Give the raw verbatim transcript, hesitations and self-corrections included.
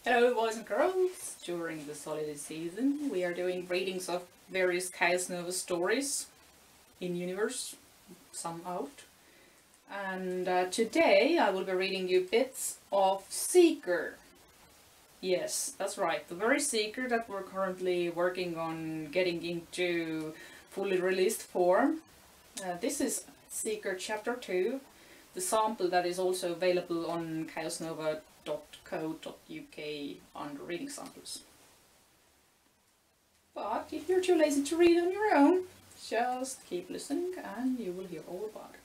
Hello boys and girls! During this holiday season we are doing readings of various ChaosNova stories in universe, some out. And uh, today I will be reading you bits of Seeker. Yes, that's right, the very Seeker that we're currently working on getting into fully released form. Uh, this is Seeker chapter two, the sample that is also available on chaos nova dot co dot U K under reading samples. But if you're too lazy to read on your own, just keep listening and you will hear all about it.